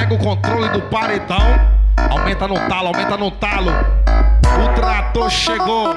Pega o controle do paredão. Aumenta no talo, aumenta no talo. O trator chegou.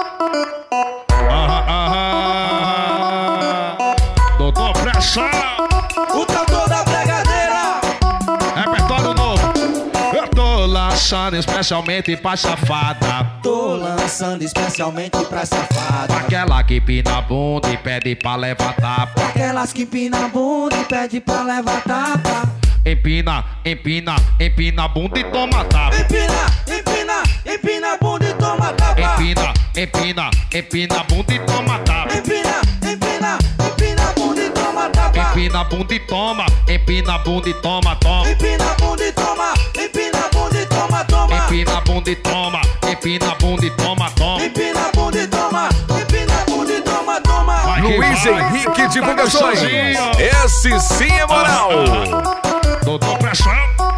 Doutor Pressão. O trator da bregadeira. Repertório novo. Eu tô lançando especialmente pra safada. Tô lançando especialmente pra safada. Aquela que pina a bunda e pede pra levar tapa. Aquelas que empina a bunda e pede pra levar tapa. Empina, empina, empina a bunda e toma tapa. Empina, empina, empina a bunda e toma tapa. Empina, empina, empina a bunda e toma tapa. Empina, empina, empina a bunda e toma tapa. Empina a bunda e toma, empina a bunda e toma, toma. Empina a bunda e toma, empina a bunda e toma, toma. Empina a bunda e toma, empina a bunda e toma, toma. Empina a bunda e toma, empina a bunda e toma, toma. Vai que Luiz vai. Henrique Divulgações. Sozinho. Esse sim é moral. Doutor Pressão.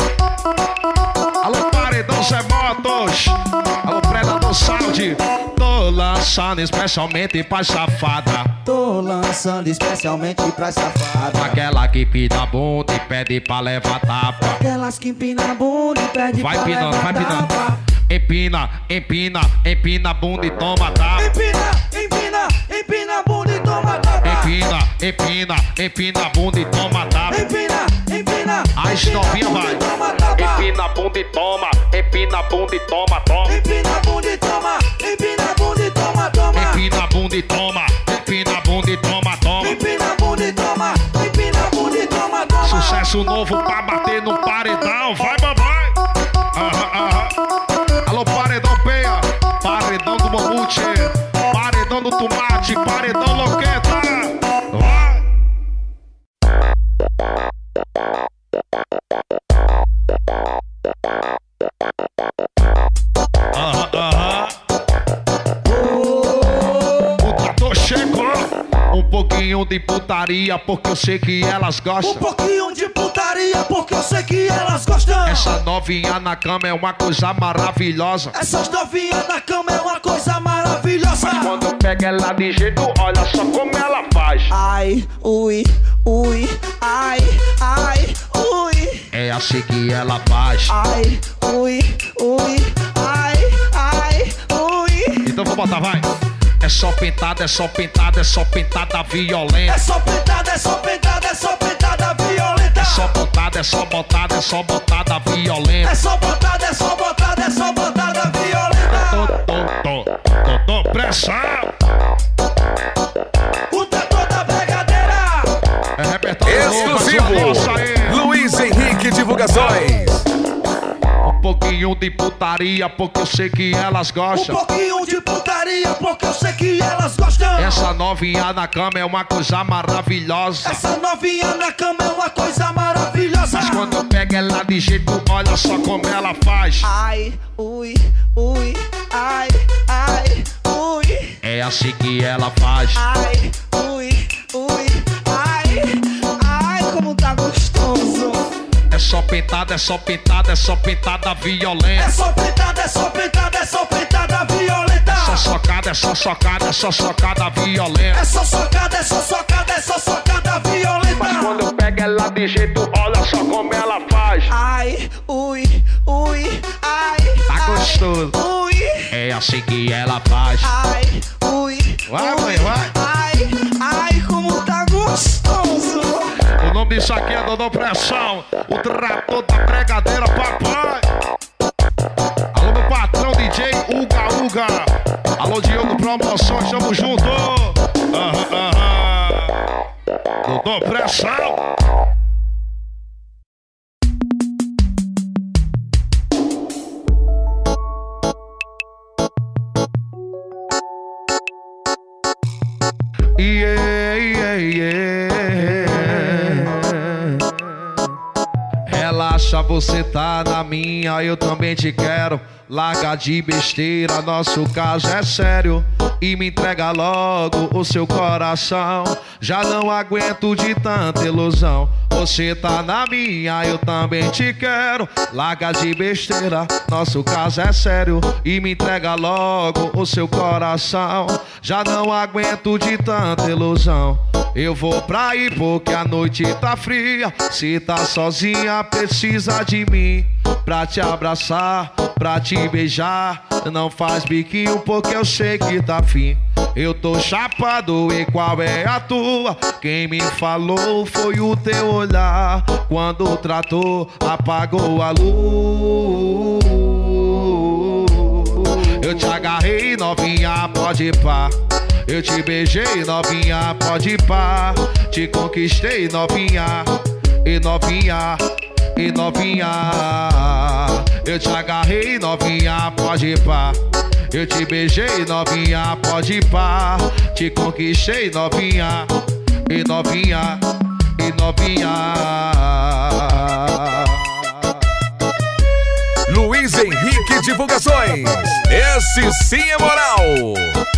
Alô, Paredão Zé Motos. Alô, Predador Sound. Tô lançando especialmente pra safada. Tô lançando especialmente pra safada. Aquela que pina a bunda e pede pra levar tapa. Aquelas que empina a bunda e pede Vai pra pinando, levar vai pinando. tapa. Empina, empina, empina a bunda e toma tapa. Empina, empina, empina a bunda e toma tapa. Empina, empina, empina a bunda e toma tapa. Empina, empina. As novinha vai. Empina a bunda e toma, empina a bunda e toma, toma. Empina a bunda e toma, empina a bunda e toma, toma. Empina a bunda e toma, empina a bunda e toma, toma. Empina a bunda e toma, empina a bunda e toma, toma. Sucesso novo pra bater no paredão. Vai, mamãe. Alô, Paredão Penha. Paredão do Mamute. Paredão do Tomate. Paredão Loqueta. Vai. O trator chegou. Um pouquinho de putaria, porque eu sei que elas Um gostam. pouquinho de putaria, porque eu sei que elas gostam. Essa novinha na cama é uma coisa maravilhosa. Essas novinhas na cama é uma coisa maravilhosa. Quando eu pego ela de jeito, olha só como ela faz. Ai, ui, ui, ai, ai, ui. É assim que ela faz. Ai, ui, ui, ai, ai, ui. Então vou botar, vai. É só pintada, é só pintada, é só pintada violenta. É só pentada, é só pentada, é só pentada violenta. É só botada, é só botada, é só botada violenta. É só botada, é só botada, é só botada violenta. Tô pressão. O trator da bregadeira. É repertório novo, Exclusivo. nossa aí. Luiz Henrique Divulgações. Um pouquinho de putaria, porque eu sei que elas Um gostam. pouquinho de putaria, porque eu sei que elas gostam. Essa novinha na cama é uma coisa maravilhosa. Essa novinha na cama é uma coisa maravilhosa. Mas quando eu pego ela de jeito, olha só como ela faz. Ai, ui, ui, ai, ai, ui. É assim que ela faz. Ai, ui, ui, ai, ai, como tá gostoso. É só pintada, é só pintada, é só pintada violenta. É só pentada, é só pentada, é só pentada violenta. É só socada, é só socada, é só socada violenta. É só socada, é só socada, é só socada violenta. Mas quando eu pego ela de jeito, olha só como ela faz. Ai, ui, ui, ai. Tá ai, gostoso. Ui, É assim que ela faz. ai, ui. Vai, ui, mãe, vai. Ai, ai, como tá gostoso. O nome disso aqui é Dodô Pressão. O trator da pregadeira, papai. Alô, meu patrão DJ Uga Uga. Alô, Diogo Promoções, tamo junto. Dodô Pressão. Yeah, yeah, yeah. Relaxa, você tá na minha, eu também te quero. Larga de besteira, nosso caso é sério. E me entrega logo o seu coração. Já não aguento de tanta ilusão. Você tá na minha, eu também te quero. Larga de besteira, nosso caso é sério. E me entrega logo o seu coração. Já não aguento de tanta ilusão. Eu vou pra ir porque a noite tá fria. Se tá sozinha, precisa de mim pra te abraçar, pra te beijar. Não faz biquinho porque eu sei que tá fim. Eu tô chapado e qual é a tua? Quem me falou foi o teu olhar. Quando o trator apagou a luz, eu te agarrei, novinha, pode ir pá. Eu te beijei, novinha, pode ir pá. Te conquistei, novinha, e novinha, e novinha. Eu te agarrei, novinha, pode ir pá. Eu te beijei, novinha, pode ir pá. Te conquistei, novinha, e novinha, e novinha. Luiz Henrique Divulgações. Esse sim é moral.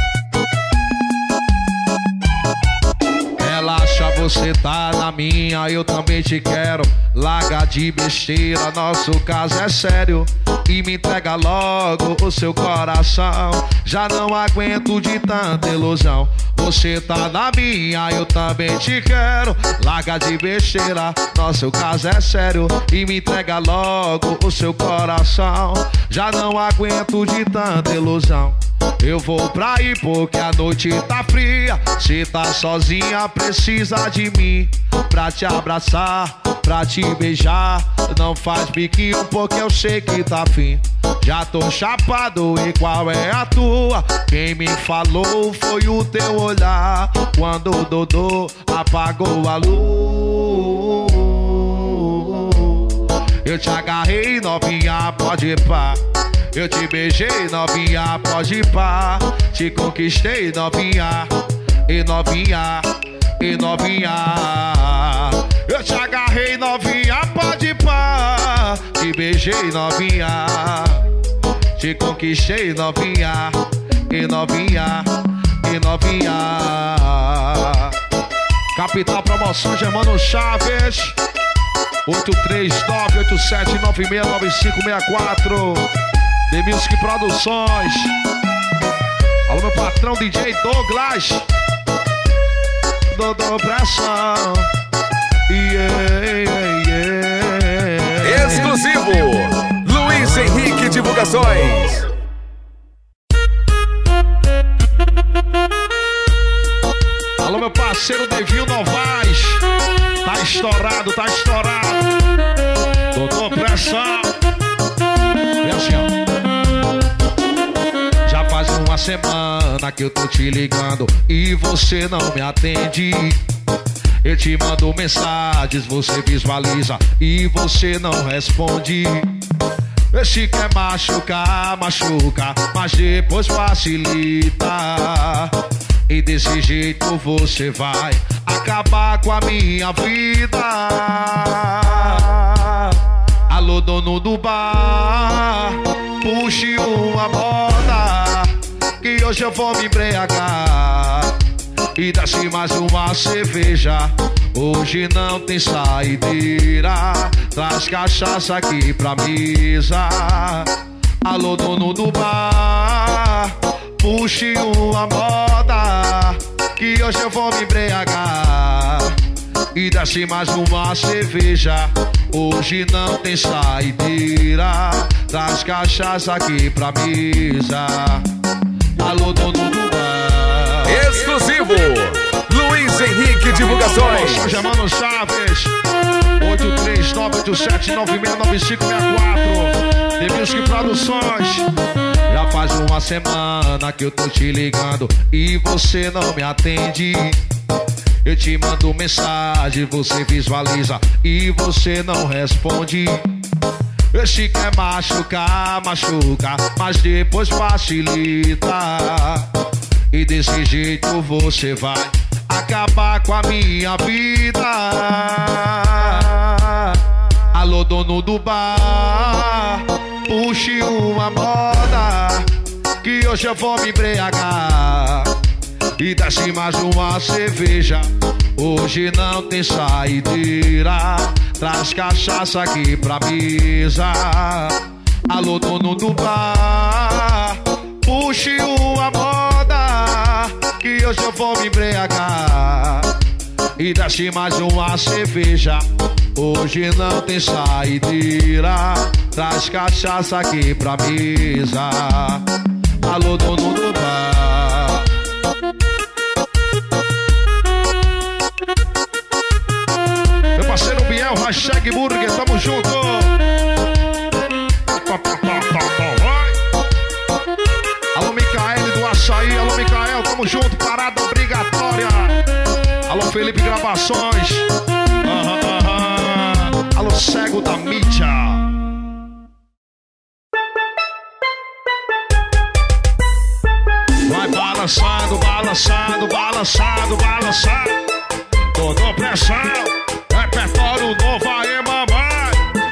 Relaxa, você tá na minha, eu também te quero. Larga de besteira, nosso caso é sério. E me entrega logo o seu coração. Já não aguento de tanta ilusão. Você tá na minha, eu também te quero. Larga de besteira, nosso caso é sério. E me entrega logo o seu coração. Já não aguento de tanta ilusão. Eu vou pra ir porque a noite tá fria. Se tá sozinha, precisa de mim pra te abraçar, pra te beijar. Não faz biquinho porque eu sei que tá fim. Já tô chapado e qual é a tua? Quem me falou foi o teu olhar. Quando o Dodô apagou a luz, eu te agarrei, novinha, pode ir pá. Eu te beijei, novinha, pode ir pá. Te conquistei, novinha, e novinha, e novinha. Eu te agarrei, novinha, pode ir pá. Te beijei, novinha. Te conquistei, novinha, e novinha, e novinha. Capital Promoção, Germano Chaves. 83987969564. The Music Produções. Alô, meu patrão DJ Douglas. Dodô Pressão. Yeah, yeah, yeah. Exclusivo Luiz Henrique Divulgações. Alô, meu parceiro Devil Novaes. Tá estourado, tá estourado. Dodô Pressão. E assim, ó. Já faz uma semana que eu tô te ligando e você não me atende. Eu te mando mensagens, você visualiza e você não responde. Se quer machucar, machuca, mas depois facilita. E desse jeito você vai acabar com a minha vida. Alô, dono do bar, puxe uma moda, que hoje eu vou me embriagar. E desce mais uma cerveja, hoje não tem saideira. Traz cachaça aqui pra mesa. Alô, dono do bar, puxe uma moda, que hoje eu vou me embriagar. E desce mais uma cerveja, hoje não tem saideira. Traz cachaça aqui pra mesa. Alô, dono do bar. Exclusivo Luiz Henrique Divulgações. Germano Chaves. 83987969564. The Music Produções. Já faz uma semana que eu tô te ligando e você não me atende. Eu te mando mensagem, você visualiza e você não responde. Se quer machucar, machuca, mas depois facilita. E desse jeito você vai acabar com a minha vida. Alô, dono do bar, puxe uma moda, que hoje eu vou me embriagar. E desce mais uma cerveja, hoje não tem saideira. Traz cachaça aqui pra mesa. Alô, dono do bar, puxe uma moda, que hoje eu vou me embriagar. e desce mais uma cerveja. Hoje não tem saideira, traz cachaça aqui pra mesa. Alô, dono do bar. Meu parceiro Biel, hashtag Burger, tamo junto. Alô, Micael do Açaí, alô, Micael, tamo junto, parada obrigatória. Alô, Felipe Gravações. Alô, cego da mídia. Vai balançando, balançando, balançando, balançando. Todo pressão, repertório novo aí, mamãe.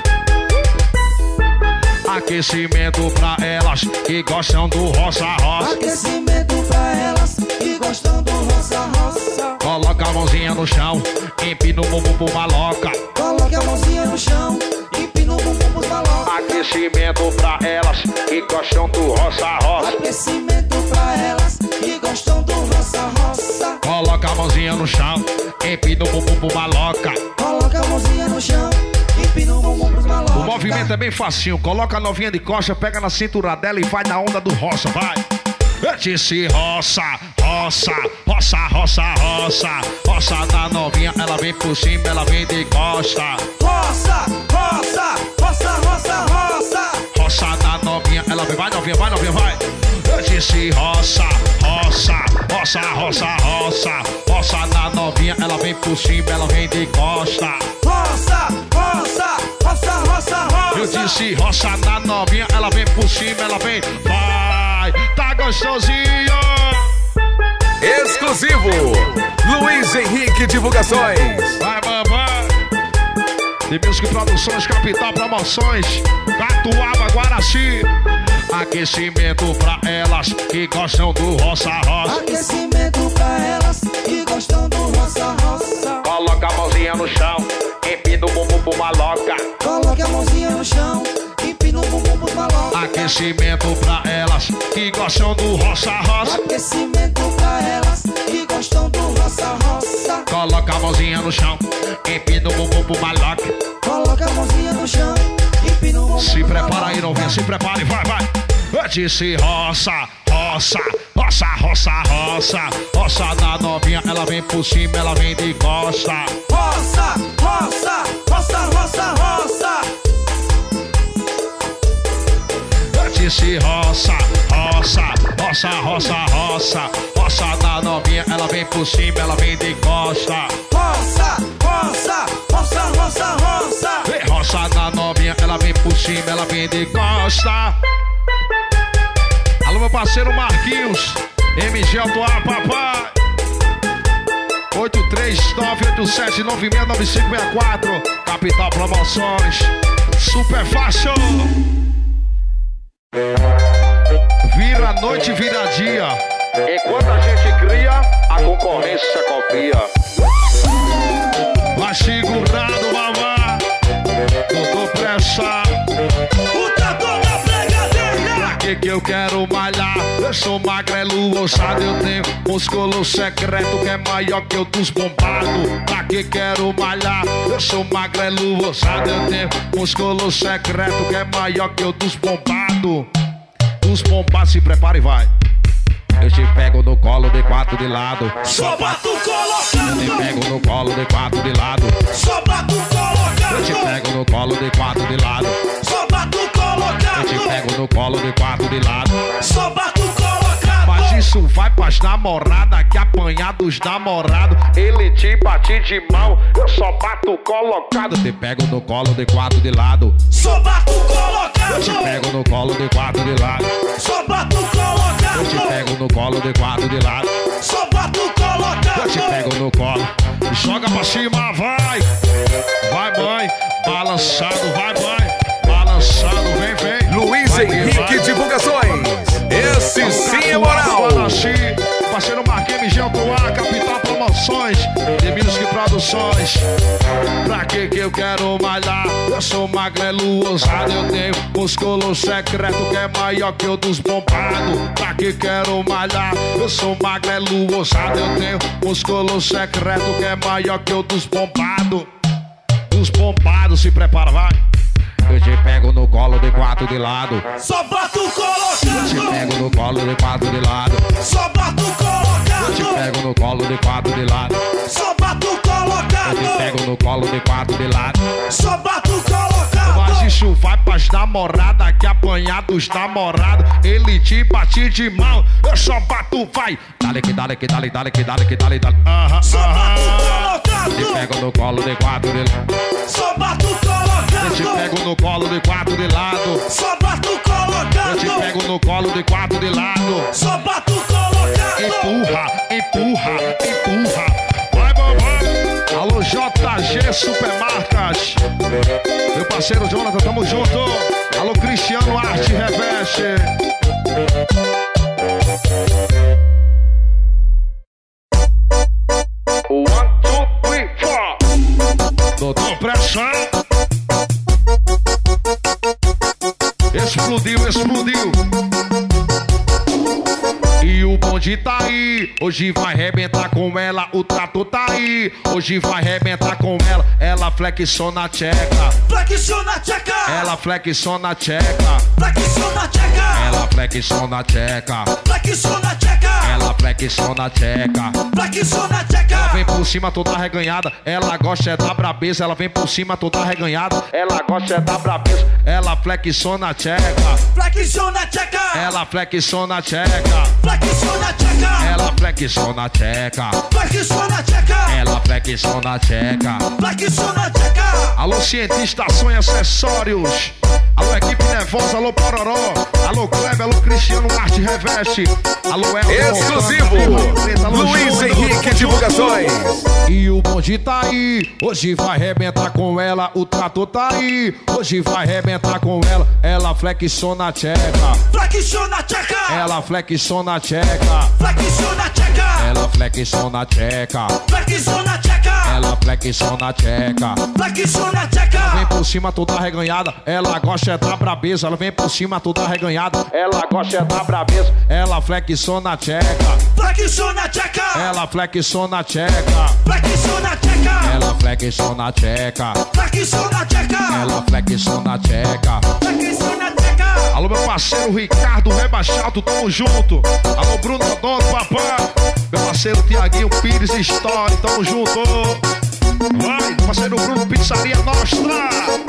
Aquecimento pra elas que gostam do roça-roça. Aquecimento pra elas que gostam do roça-roça. Coloca a mãozinha no chão, empina o bumbum pro maloca. Coloque a mãozinha no chão, empina o bumbum pros maloca. Aquecimento pra elas que gostam do roça-roça. Aquecimento pra elas que gostam do roça-roça. Coloca a mãozinha no chão, empina o bumbum pro maloca. Coloca a mãozinha no chão, empina o bumbum pros maloca. O movimento é bem facinho, coloca a novinha de costa, pega na cintura dela e vai na onda do roça, vai. Eu disse roça, roça, roça, roça, roça. Roça da novinha, ela vem por cima, ela vem de costa. Roça, roça, roça, roça, roça. Roça da novinha, ela vem, vai novinha, vai novinha, vai. Eu disse roça, roça, roça, roça, roça. Roça da novinha, ela vem por cima, ela vem de costa. Roça, roça, roça, roça, roça. Eu disse roça da novinha, ela vem por cima, ela vem, vai, tá gostosinho. Exclusivo Luiz Henrique Divulgações. Vai, mamãe. De Music Produções, Capital Promoções, Catuaba, Guaraci. Aquecimento pra elas que gostam do roça-roça. Aquecimento pra elas que gostam do roça-roça. Coloca a mãozinha no chão, empina o bumbum pro maloca. Coloque a mãozinha no chão, empina o bumbum pros maloca. Aquecimento pra elas que gostam do roça-roça. Aquecimento pra elas que gostam do roça-roça. Coloca a mãozinha no chão, empina o bumbum pro maloca. Coloca a mãozinha no chão, empina o bumbum Se pros prepara maloca. aí, novinha, se prepare, vai, vai. Eu disse roça, roça, roça, roça, roça. Roça da novinha, ela vem por cima, ela vem de costa. Roça, roça, roça, roça, roça. Eu disse roça, roça, roça, roça, roça. Roça da novinha, ela vem por cima, ela vem de costa. Roça, roça, roça, roça, roça. Ei, roça da novinha, ela vem por cima, ela vem de costa. Alô, meu parceiro Marquinhos, MG Autoar, papai. 83987969564. Capital Promoções, super fácil. Vira noite, vira dia. Enquanto a gente cria, a concorrência copia. Vai segurado, mamá. Tudo pressa. O tatu na pregadeira. Pra que eu quero malhar? Eu sou magrelo, ousado, eu tenho músculo secreto que é maior que o dos bombados. Pra que quero malhar? Eu sou magrelo, ousado, eu tenho músculo secreto que é maior que o dos bombados. Os bombados, se prepara e vai. Eu te pego no colo de quatro de lado. Só bato Eu te colocando. pego no colo de quatro de lado. Só bato Eu te colocando. pego no colo de quatro de lado. Só bato Eu te colocando. pego no colo de quatro de lado. Só bato colocando. Mas isso vai pras namoradas que apanhar dos namorados. Ele te bate de mão, eu só bato colocado. Eu te pego no colo de quatro de lado. Só bato Eu te colocando. pego no colo de quatro de lado. Só bato Eu te colocando. pego no colo de quatro de lado. Só bato Eu te colocando. pego no colo. Joga pra cima, vai. Vai, mãe. Balançado, vai, mãe. Balançado, vem, vem. Luiz Vai, Henrique vai. Divulgações. Esse sim é moral. Parceiro Marquinhos, MG Autoar, Capital Promoções, de Music Produções. Divulgações. Pra que eu quero malhar? Eu sou magrelo ousado, eu tenho músculo secreto que é maior que o dos bombados. Pra que quero malhar? Eu sou magrelo ousado, eu tenho músculo secreto que é maior que o dos bombados. Dos bombados, se prepara, vai. Eu te pego no colo de quatro de lado. Só bato colocando. Eu te pego no colo de quatro de lado. Só bato colocando. Eu te pego no colo de quatro de lado. Só bato Eu colocando. te pego no colo de quatro de lado. Só bato colocando. Mas isso vai pras namoradas que apanhar dos namorados. Ele te bate de mão, eu só bato, vai. Dale que dale que dale, dale que dale que dale, dale. Só bato Eu te colocando. pego no colo de quatro de lado. Só bato Eu te colocando. pego no colo de quatro de lado. Só bato Eu te colocando. pego no colo de quatro de lado. Só bato colocando. Empurra, empurra, empurra. Vai, mamãe. Alô, JG Supermarcas. Meu parceiro Jonathan, tamo junto. Alô, Cristiano Arte Reveste. One, two, three, four. Doutor Pressão. Explodiu, explodiu. E o bonde tá aí, hoje vai arrebentar com ela. O trator tá aí, hoje vai arrebentar com ela. Ela flexiona a tcheca, Flexiona a tcheca. ela flexiona a tcheca, Flexiona a tcheca. ela flexiona a tcheca, Flexiona a tcheca. ela flexiona a tcheca. Flexiona a tcheca. Vem por cima toda reganhada, ela gosta é da brabeza. Ela vem por cima toda reganhada, ela gosta é da brabeza. Ela flexiona a tcheca, Flexiona a tcheca. ela flexiona a tcheca, Flexiona a tcheca. ela flexiona a tcheca, Flexiona a tcheca. ela flexiona a tcheca. Flexiona a tcheca. Alô, cientista, som e acessórios. Alô, equipe nervosa, alô, Pororó. Alô, Kleber, alô, Cristiano Arte Reveste. Alô, Elton. Exclusivo. Luiz Henrique Divulgações. E o bonde tá aí, hoje vai arrebentar com ela. O trator tá aí, hoje vai arrebentar com ela. Ela flexiona a tcheca, Flexiona a tcheca. ela flexiona a tcheca, Flexiona a tcheca. ela flexiona a tcheca, Flexiona a tcheca. ela flexiona a tcheca. Flexiona a tcheca. Vem por cima toda reganhada, ela gosta é da brabeza. Ela vem por cima toda reganhada, ela gosta é da brabeza. Ela flexiona a tcheca, Flexiona a tcheca. ela flexiona a tcheca, Flexiona a tcheca. ela flexiona a tcheca, Flexiona a tcheca. ela flexiona a tcheca. Flexiona a tcheca. Alô, meu parceiro Ricardo Rebaixado, tamo junto. Alô, Bruno Dono, papai. Meu parceiro Tiaguinho Pires Story, tamo junto. Vai, meu parceiro Bruno Pizzaria Nostra.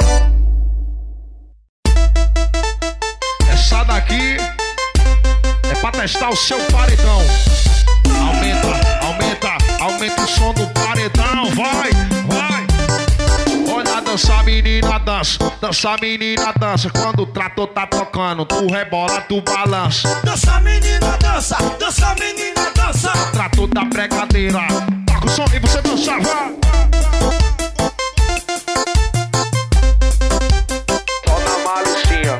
Essa daqui é pra testar o seu paredão. Aumenta, aumenta, aumenta o som do paredão. Vai, vai. Olha, dança, menina, dança. Dança, menina, dança. Quando o trator tá tocando, tu rebola, tu balança. Dança, menina, dança. Dança, menina, dança. Trator da pregadeira. Toca o som e você dança, vai. Só na malicinha.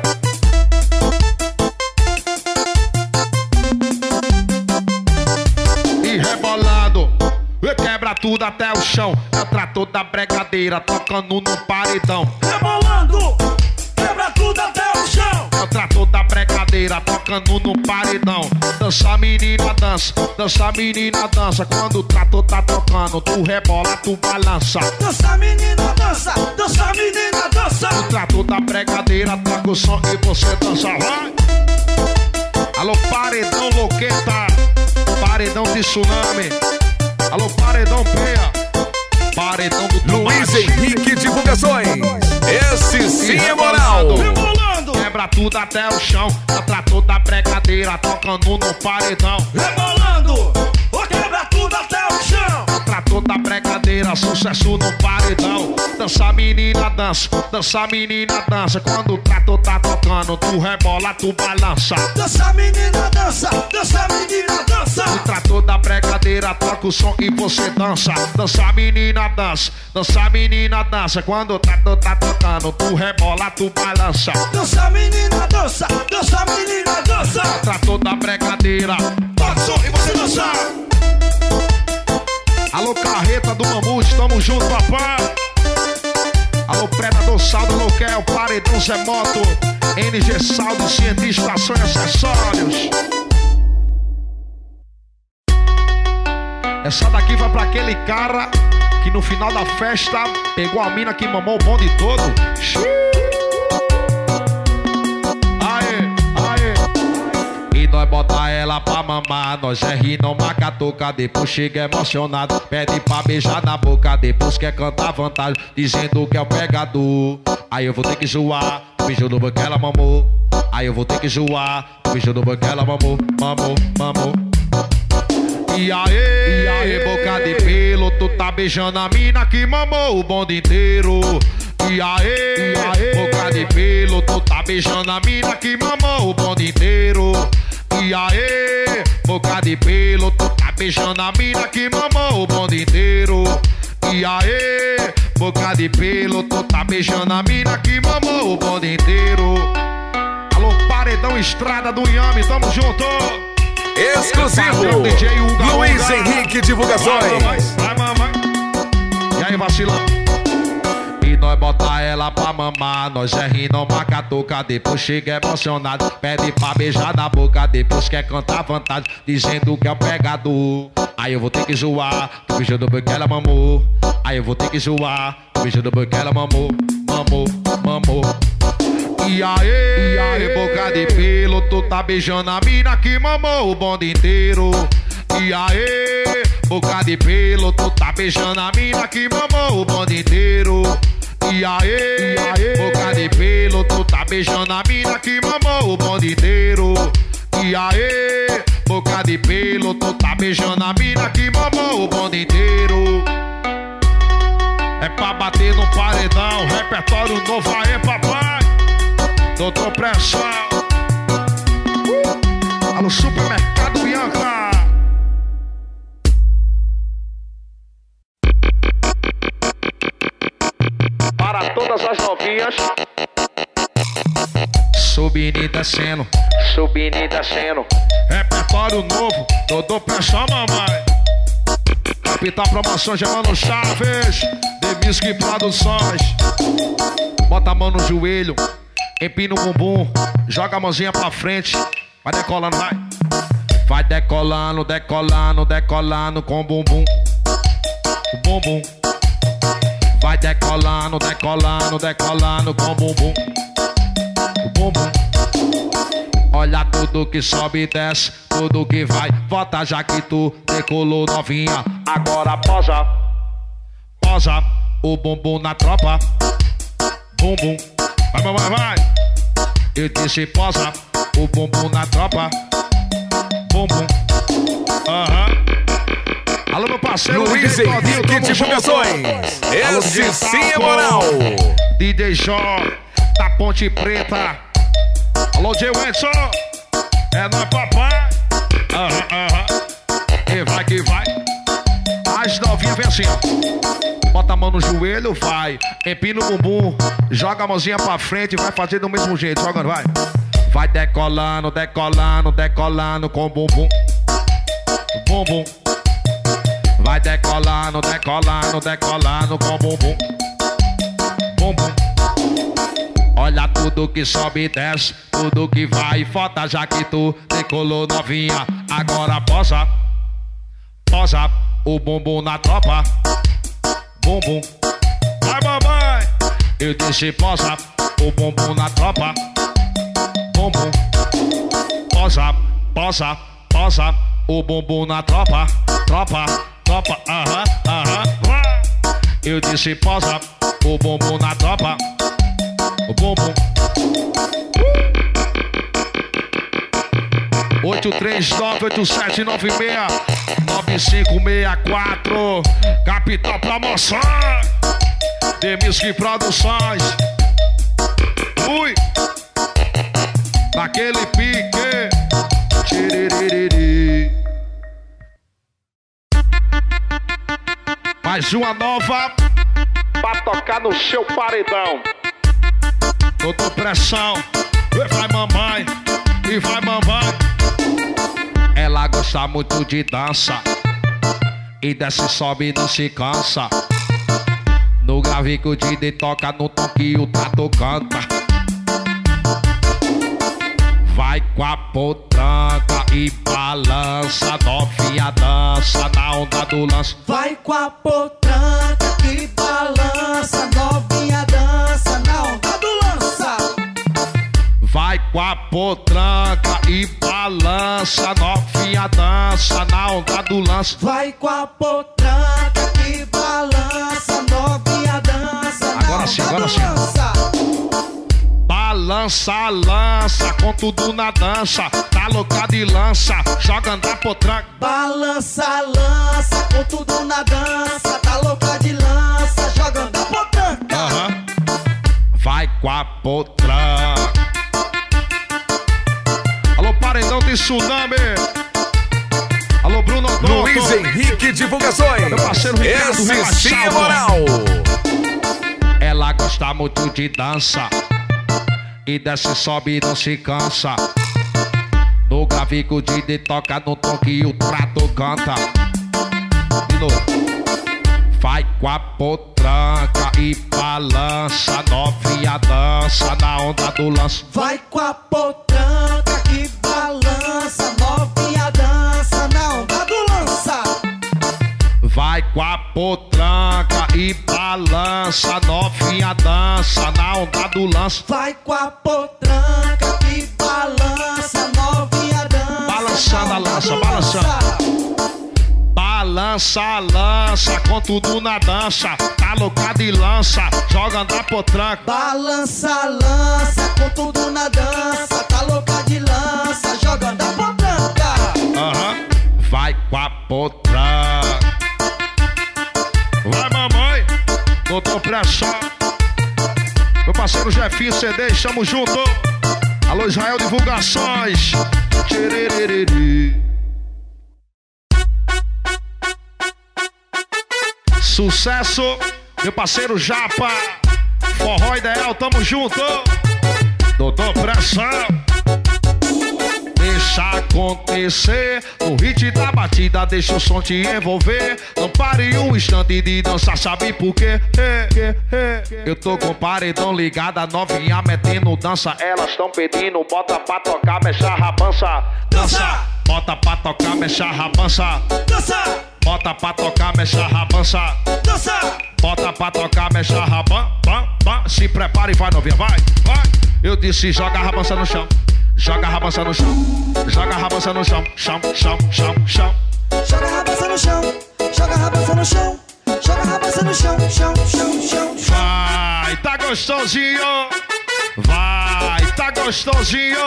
E rebolando, quebra tudo até o chão. É o trator da bregadeira tocando no paredão. Rebolando. Quebra tudo até o chão. É o trator da bregadeira tocando no paredão. Dança, menina, dança. Dança, menina, dança. Quando o trator tá tocando, tu rebola, tu balança. Dança, menina, dança. Dança, menina, dança. O trator da bregadeira toca o som e você dança, vai. Alô, paredão louqueta. Paredão de tsunami. Alô, paredão peia. Paredão do Luiz tomate. Henrique Divulgações. Esse sim é moral. Rebolando. Quebra tudo até o chão. É o trator da bregadeira tocando no paredão. Rebolando. Quebra tudo até o chão. É o trator da bregadeira, sucesso no paredão. Dança, menina, dança. Dança, menina, dança. Quando o trator tá tocando, tu rebola, tu balança. Dança, menina, dança. Dança, menina, dança. O trator da bregadeira toca o som e você dança. Dança, menina, dança. Dança, menina, dança. Quando o trator tá tocando, tu rebola, tu balança. Dança, menina, dança. Dança, menina, dança. O trator da bregadeira toca o som e você dança. Alô, Carreta do Mamute, tamo junto, papai. Alô, Predador Saldo, alô, Kel, Paredão Zé Moto, NG Saldo, Cientista, Ação e Acessórios. Essa daqui vai pra aquele cara que no final da festa pegou a mina que mamou o bonde todo. E nós bota ela pra mamar, nós é rir, não marca toca. Depois chega emocionado, pede pra beijar na boca. Depois quer cantar vantagem, dizendo que é o pegador. Aí eu vou ter que zoar, beijo no banco que ela mamou. Aí eu vou ter que zoar, beijo no banco que ela mamou. Mamou. E aí, boca de pelo, tu tá beijando a mina que mamou o bonde inteiro. E aí, boca de pelo, tu tá beijando a mina que mamou o bonde inteiro. E aí, boca de pelo, tu tá beijando a mina que mamou o bonde inteiro. E aí, boca de pelo, tu tá beijando a mina que mamou o bonde inteiro. Alô, Paredão Estrada do Inhame, tamo junto. Exclusivo Luiz Henrique Divulgações. Vai, mamãe. E aí, vacilão? E nós bota ela pra mamar, nós é rir, não marca toca. Depois chega emocionado, pede pra beijar na boca. Depois quer cantar vantagem, dizendo que é o pegador. Aí eu vou ter que zoar, tu beijou no banco que ela mamou. Aí eu vou ter que zoar, tu beijou no banco que ela mamou. Mamou. E aí, boca de pelo, tu tá beijando a mina que mamou o bonde inteiro. E aí, boca de pelo, tu tá beijando a mina que mamou o bonde inteiro. E aí, boca de pelo, tu tá beijando a mina que mamou o bonde inteiro. E aí, boca de pelo, tu tá beijando a mina que mamou o bonde inteiro. É pra bater no paredão, repertório novo aí, papai. Doutor Pressão. Alô, Supermercado Bianca. Para todas as novinhas. Subindo e descendo. Repertório novo, Doutor Pressão, mamãe. Capital Promoções, Mano Chaves. The Music Produções. Bota a mão no joelho, empina o bumbum, joga a mãozinha pra frente. Vai decolando, vai. Vai decolando com o bumbum. O bumbum. Vai decolando com o bumbum. O bumbum. Olha tudo que sobe e desce, tudo que vai. Volta já que tu decolou novinha. Agora posa o bumbum na tropa. Bumbum. Vai. Eu disse posa o bumbum na tropa. Bumbum. Alô, meu parceiro Luiz Henrique Divulgações. Esse sim é moral. DJ Jó da Ponte Preta. Alô, J. Wenson. É nóis, papai. E vai que vai. As novinhas vem assim, ó. Bota a mão no joelho, vai. Empina o bumbum, joga a mãozinha pra frente e vai fazer do mesmo jeito, jogando, vai. Vai decolando com o bumbum. Bumbum. Vai decolando com o bumbum. Bumbum. Olha tudo que sobe e desce, tudo que vai e volta já que tu decolou novinha. Agora posa o bumbum na tropa. Bumbum. Vai, mamãe. Eu disse posa o bumbum na tropa. Bumbum. Posa o bumbum na tropa. Tropa. Eu disse posa o bumbum na tropa. O bumbum. 839-8796-9564. Capital Promoção. The Music Produções. Ui. Naquele pique. Tiriririri. Mais uma nova pra tocar no seu paredão. Doutor Pressão. E vai, mamãe. E vai, mamãe. Ela gosta muito de dança e desce, sobe, não se cansa. No grave que o DJ toca, no tom que o trator canta. Vai com a potranca e balança, novinha dança na onda do lance. Vai com a potranca e balança, novinha dança na onda do lança. Vai com a potranca e balança, novinha dança na onda do lance. Vai com a potranca e balança, novinha dança na Agora sim, onda agora do sim. lança. Balança, lança, com tudo na dança. Tá louca de lança, jogando a potranca. Balança, lança, com tudo na dança. Tá louca de lança, jogando a potranca. Vai com a potranca. Alô, paredão de tsunami. Alô, Bruno Doutor. Luiz Henrique Divulgações. Meu parceiro Ricardo, Esse sim é relaxado. moral. Ela gosta muito de dança e desce, sobe, não se cansa. No grave que o DJ toca, no tom que o trator canta. De novo. Vai com a potranca e balança, novinha dança na onda do lance. Vai com a potranca que balança, novinha dança na onda do lança. Vai com a potranca e balança, novinha dança na onda do lance. Vai com a potranca que balança, novinha dança. Balançando a na onda lança, do balançando. lança. Balança, lança, com tudo na dança. Tá louca de lança, jogando a potranca. Balança, lança, com tudo na dança. Tá louca de lança, jogando a potranca. Vai com a potranca. Vai, mamãe, doutor Pressão. Meu parceiro Jefinho CD, estamos junto. Alô, Israel Divulgações. Tchiriririr. Sucesso, meu parceiro Japa. Forró Ideal, tamo junto. Doutor Pressão. Deixa acontecer, o hit da batida, deixa o som te envolver. Não pare um instante de dançar, sabe por quê? Eu tô com o paredão ligado, a novinha metendo dança. Elas tão pedindo, bota pra tocar, mexe a rabança. Dança, bota pra tocar, mexe a rabança. Dança, Bota pra tocar, mexe a rabança. dança. Bota pra tocar, mexe a rabança. Se prepare e vai, novinha, vai, vai. Eu disse, joga a rabança no chão. Joga a rabança no chão. Joga a rabança no chão. Chão, chão, chão, chão. Joga a rabança no chão, joga a rabança no chão. Joga a rabança no chão, chão, chão, chão, chão. Vai, tá gostosinho. Vai, tá gostosinho.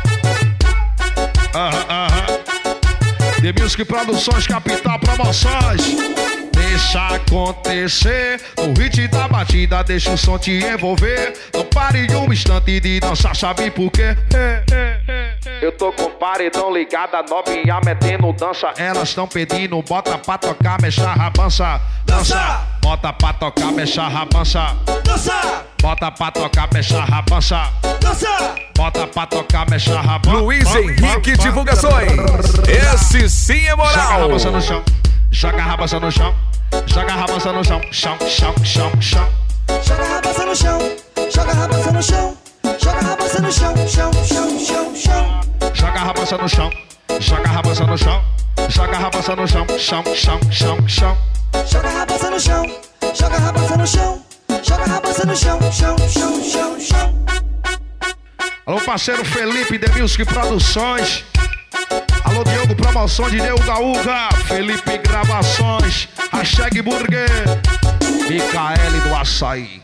The Music Produções, Capital Promoções. Deixa acontecer, no hit da batida, deixa o som te envolver. Não pare um instante de dançar, sabe por quê? Eu tô com o paredão ligado, a novinha metendo dança. Elas tão pedindo, bota pra tocar, mexe a rabança. Dança, bota pra tocar, mexe a rabança. Dança, Bota pra tocar, mexe a rabança. dança. Bota pra tocar, mexe a rabança. Luiz Henrique Divulgações. Esse sim é Joga a moral. rabança no chão. Joga a rabança no chão. Joga a rabança no chão. Chão, chão, chão, chão. Joga a rabança no chão, joga a rabança no chão. Joga a rabança no chão, chão, chão, chão, chão. Joga a rabança no chão. Joga a rabança no chão. Joga a rabança no chão. Chão, chão, chão, chão. Joga a rabança no chão, joga a rabança no chão. Joga a rabança no chão, chão, chão, chão, chão. Alô, parceiro Felipe, The Music Produções. Alô, Diogo Promoção de Neu Gaúga. Felipe Gravações. Hashtag Burger. Micaele do Açaí.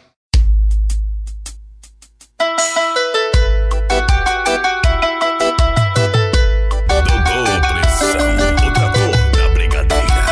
Dodô Pressão, o trator da brigadeira.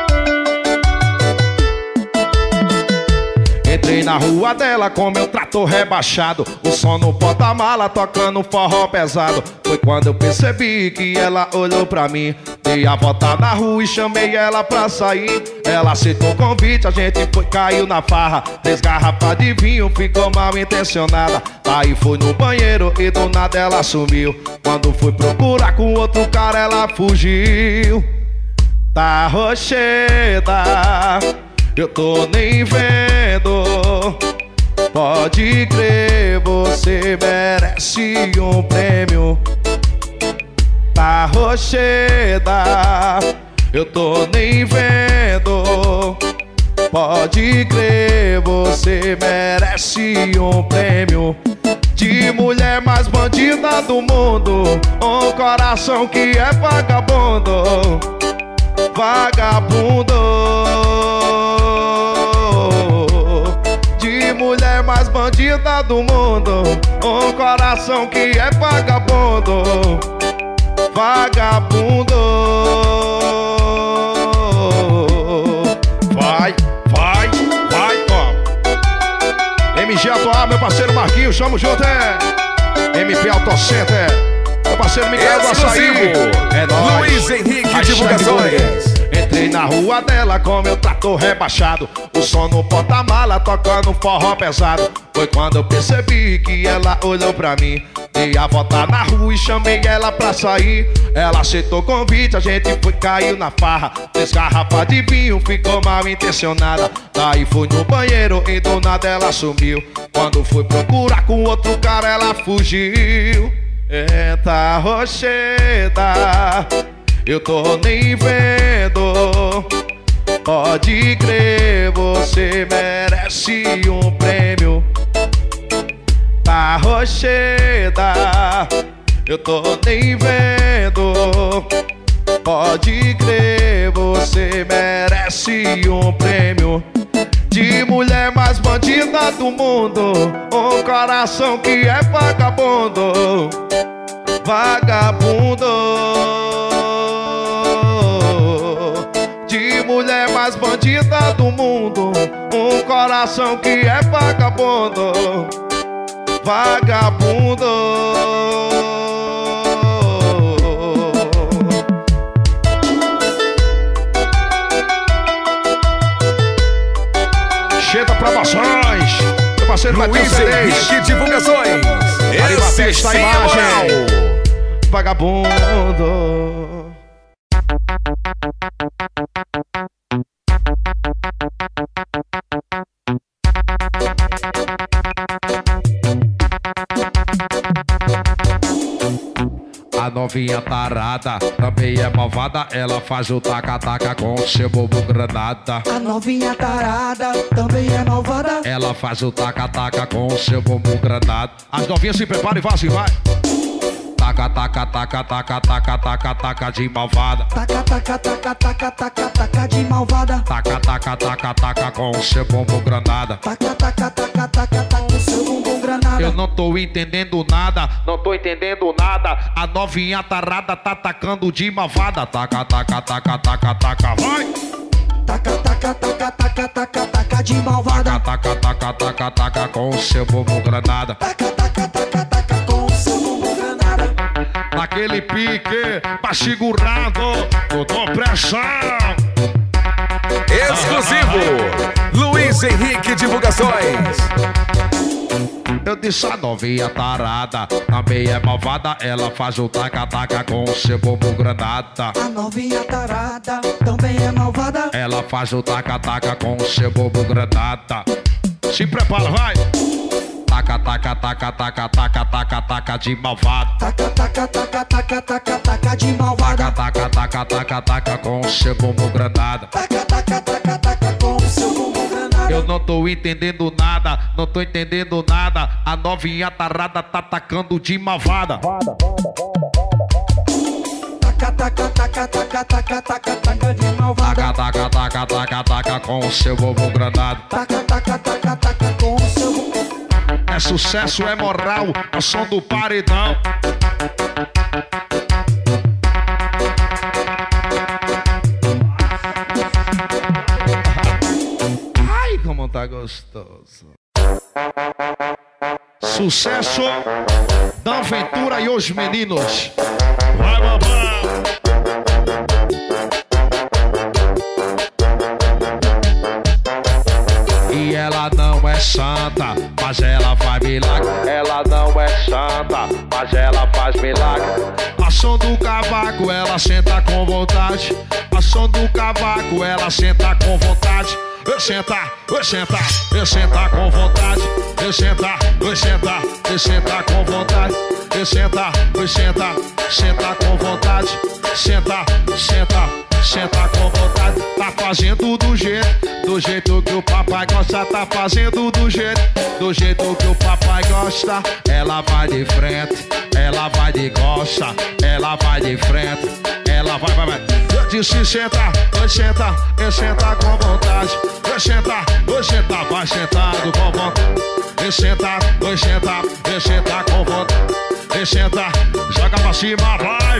Entrei na rua dela com meu trator rebaixado, o som no porta-mala tocando forró pesado. Foi quando eu percebi que ela olhou pra mim. Dei a volta na rua e chamei ela pra sair. Ela aceitou o convite, a gente foi, caiu na farra. 3 garrafas de vinho, ficou mal intencionada. Aí foi no banheiro e do nada ela sumiu. Quando fui procurar com outro cara ela fugiu. Tá rocheda, eu tô nem vendo. Pode crer, você merece um prêmio. Tá rocheda, eu tô nem vendo. Pode crer, você merece um prêmio. De mulher mais bandida do mundo, um coração que é vagabundo. Vagabundo. De mulher mais bandida do mundo, um coração que é vagabundo. Vagabundo. Vai, vai, vai, ó. MG Atual, meu parceiro Marquinhos, chamo junto, é. MP Autocenter, meu parceiro Miguel do Açaí. É nóis. Luiz Henrique Divulgações. Entrei na rua dela com meu trator rebaixado, o som no porta-mala tocando forró pesado. Foi quando eu percebi que ela olhou pra mim. Dei a volta na rua e chamei ela pra sair. Ela aceitou o convite, a gente foi, caiu na farra. 3 garrafas de vinho, ficou mal intencionada. Daí fui no banheiro e do nada ela sumiu. Quando fui procurar com outro cara ela fugiu. Eita rocheda, eu tô nem vendo. Pode crer, você merece um prêmio. Tá rocheda, eu tô nem vendo. Pode crer, você merece um prêmio. De mulher mais bandida do mundo, um coração que é vagabundo. Vagabundo. De mulher mais bandida do mundo, um coração que é vagabundo. Vagabundo. Chega Promoções, meu parceiro Luiz Henrique Divulgações. Esse sim é moral. Vagabundo. A novinha tarada também é malvada, ela faz o taca-taca com o seu bobo granada. A novinha tarada também é malvada. Ela faz o taca-taca com o seu bobo granada. As novinhas se preparam e vão assim, vai. Taca, taca, taca, taca, taca, taca, taca de malvada. Taca, taca, taca, taca, taca, taca de malvada. Taca, taca, taca, taca com o seu bumbum granada. Taca, taca, taca, taca, taca o seu bumbum granada. Eu não tô entendendo nada, não tô entendendo nada. A novinha tarada tá tacando de malvada. Taca, taca, taca, taca, taca, vai. Taca, taca, taca, taca, taca, taca de malvada. Taca, taca, taca, taca com o seu bumbum granada. Taca, taca, taca, taca com o seu bumbum granada. Naquele pique, tá segurando, eu dou pressão. Exclusivo, Luiz Henrique Divulgações. Eu disse a novinha tarada também é malvada, ela faz o taca-taca com o seu bumbum granada. A novinha tarada também é malvada. Ela faz o taca-taca com o seu bumbum granada. Se prepara, vai! Taca, taca, taca, taca, taca, taca, taca de malvada. Taca, taca, taca, taca, taca, taca de malvada. Taca, taca, taca, taca com o seu bumbum granada. Taca, taca, taca, taca com o seu bumbum granada. Eu não tô entendendo nada, não tô entendendo nada. A novinha tarada tá tacando de malvada. Taca, taca, taca, taca, taca, taca, taca de malvada. Taca, taca, taca, taca, taca com o seu bumbum granada. Taca, taca, taca, taca com o seu bumbum. É sucesso, é moral, é o som do paredão. Ai, como tá gostoso. Sucesso, Dan Ventura e os meninos. Vai, mamãe. E ela não é santa, mas ela faz milagre. Ela não é santa, mas ela faz milagre. A som do cavaco ela senta com vontade. A som do cavaco ela senta com vontade. Eu sentar, eu sentar, eu sentar com vontade. Eu sentar, eu sentar, eu sentar com vontade. Eu sentar, eu sentar, sentar com vontade. Sentar, sentar, sentar com vontade. Tá fazendo do jeito que o papai gosta. Tá fazendo do jeito que o papai gosta. Ela vai de frente, ela vai de costa. Ela vai de frente, ela vai. Eu disse sentar, eu sentar, eu sentar com vontade. Eu sentar, vai sentado com vontade. Eu sentar, eu sentar, eu sentar com vontade. Eu sentar, joga pra cima, vai.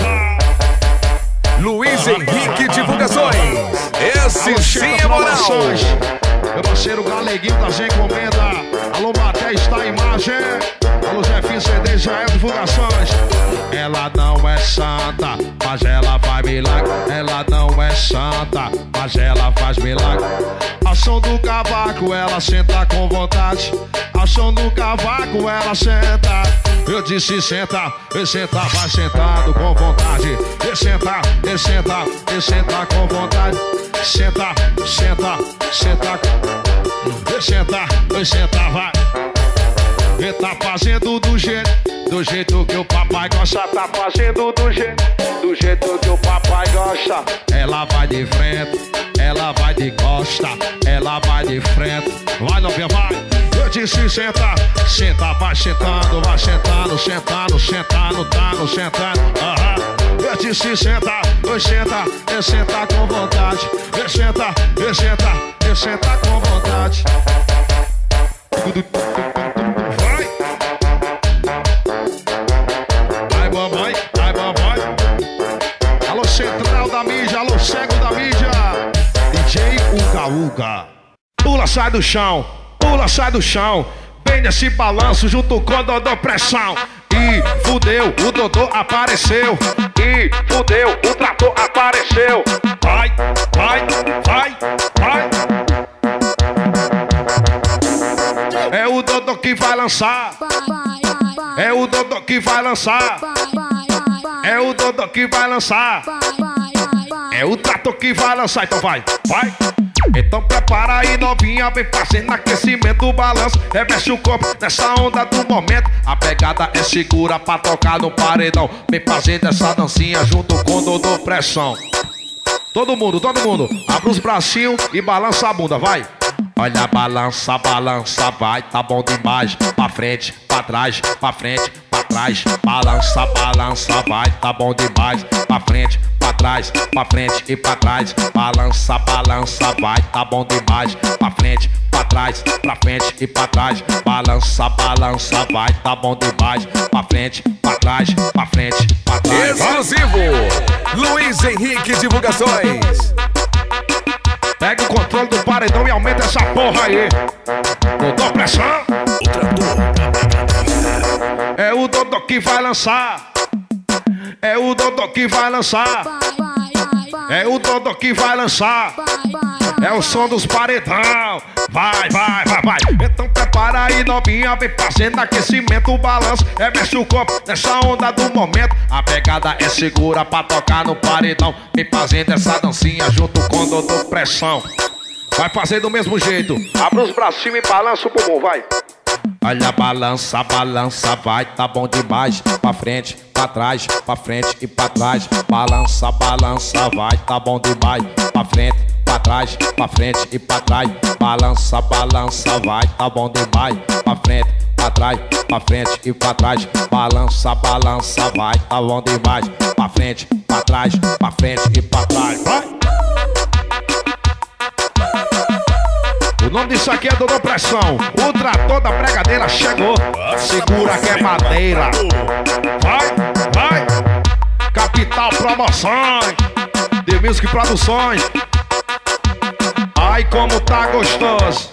Luiz Henrique Divulgações. Esse sim é moral. Meu parceiro Galeguinho das encomendas. Alô, Maté, está a imagem. Alô, Jefinho CD, já é divulgações. Ela não é santa, mas ela faz milagre. Ela não é santa, mas ela faz milagre. A som do cavaco ela senta com vontade. A som do cavaco ela senta. Eu disse senta, eu sentar, vai sentado com vontade. Eu sentar, eu sentar, eu sentar com vontade. Senta, senta, senta. Eu sentar, vai. Ele tá fazendo do jeito que o papai gosta. Tá fazendo do jeito que o papai gosta. Ela vai de frente, ela vai de costa. Ela vai de frente, vai novinha, vai. Eu disse senta, senta, vai sentando, sentando, sentando. Eu disse senta, eu senta com vontade. Eu senta com vontade. Vai, mamãe. Alô, central da mídia, alô, cego da mídia. DJ Uga. Pula, sai do chão. Bem nesse balanço junto com o Dodô Pressão. E fudeu, o Dodô apareceu. E fudeu, o trator apareceu. Vai. É o Dodô que vai lançar. É o Dodô que vai lançar. É o Dodô que vai lançar. É o trator que vai lançar. Então vai. Então prepara aí novinha, vem fazendo aquecimento, balanço, reveste o corpo nessa onda do momento. A pegada é segura pra tocar no paredão. Vem fazendo essa dancinha junto com o Dodô Pressão. Todo mundo, abre os bracinhos e balança a bunda, vai. Olha, balança, vai, tá bom demais. Pra frente, pra trás, pra frente, pra trás. Balança, vai, tá bom demais. Pra frente, pra trás, pra frente e pra trás. Balança, vai, tá bom demais. Pra frente, pra trás, pra frente e pra trás. Balança, vai, tá bom demais. Pra frente, pra trás, pra frente, pra trás. Exclusivo, Luiz Henrique Divulgações. Pega o controle do paredão e aumenta essa porra aí. Dodô Pressão. É o Dodô que vai lançar. É o Dodô que vai lançar. É o Dodô que vai lançar. É o som dos paredão. Vai. Então prepara aí novinha, vem fazendo aquecimento, balanço, mexe o corpo nessa onda do momento. A pegada é segura pra tocar no paredão. Vem fazendo essa dancinha junto com o Dodô Pressão. Vai fazer do mesmo jeito. Abre os bracinhos e balança o bumbum, vai. Olha, balança, vai, tá bom demais. Pra frente, pra trás, pra frente e pra trás. Balança, vai, tá bom demais. Pra frente, pra trás, pra frente e pra trás. Balança, vai, tá bom demais. Pra frente, pra trás, pra frente e pra trás. Balança, vai, tá bom demais. Pra frente, pra trás, pra frente e pra trás. Vai! O nome disso aqui é Dodô Pressão. O trator da pregadeira chegou. Segura que é madeira. Vai. Capital Promoções. The Music Produções. Ai, como tá gostoso.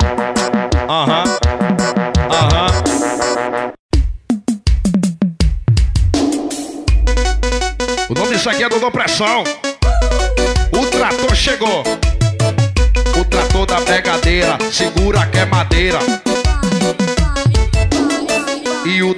O nome disso aqui é Dodô Pressão. O trator chegou. O trator da pegadeira, segura que é madeira.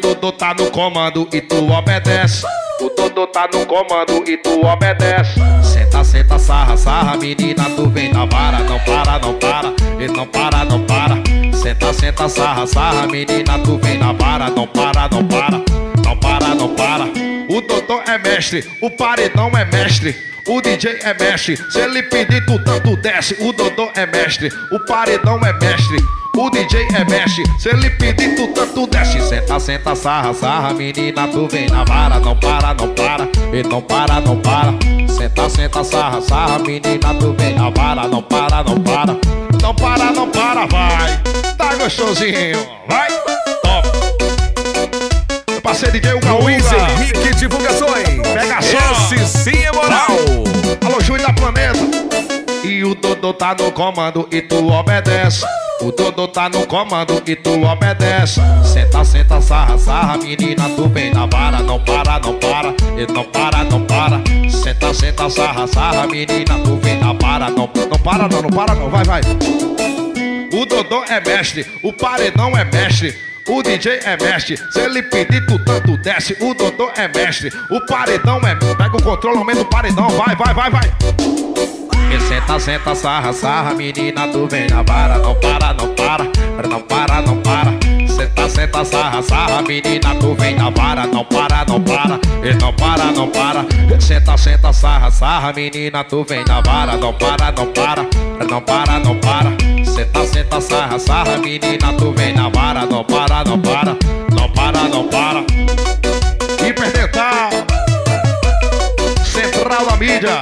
Dodô tá no comando e tu obedece. O Dodô tá no comando e tu obedece. Senta, senta, sarra, sarra, menina, tu vem na vara. Não para, não para, e não para, não para. Senta, senta, sarra, sarra, menina, tu vem na vara. Não para, não para, não para, não para. O Dodô é mestre, o paredão é mestre. O DJ é mestre, se ele pedir tu tanto desce. O Dodô é mestre, o paredão é mestre. O DJ é mestre, se ele pedir tu tanto desce. Senta, senta, sarra, sarra, menina, tu vem na vara. Não para, não para, e não para, não para. Senta, senta, sarra, sarra, menina, tu vem na vara. Não para, não para, não para, não para, vai. Tá gostosinho, vai, toma. Meu parceiro DJ o Gaúga. Luiz Henrique Divulgações. Pega só. Esse sim é moral. Alô, Júnior da Planeta. E o Dodô tá no comando e tu obedece. O Dodô tá no comando e tu obedece. Senta, senta, sarra, sarra, menina, tu vem na vara. Não para, não para, e não para, não para. Senta, senta, sarra, sarra, menina, tu vem na vara. Não, não para não, não para não, vai, vai. O Dodô é mestre, o paredão é mestre. O DJ é mestre, se ele pedir tu tanto desce. O Dodô é mestre, o paredão é... Pega o controle, aumenta o paredão, vai, vai, vai, vai. E senta, senta, sarra, sarra, menina, tu vem na vara. Não para, não para, não para, não para. Senta, senta, sarra, sarra, menina, tu vem na vara. Não para, não para, e não para, não para. Senta, senta, sarra, sarra, menina, tu vem na vara. Não para, não para, não para, não para. Senta, senta, sarra, sarra, menina, tu vem na vara. Não para, não para, não para, não para. Hiperdental, Central da Mídia,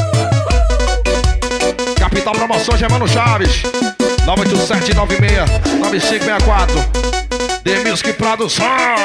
Capital Promoções, Germano Chaves, 987-96-9564. The Music Produção.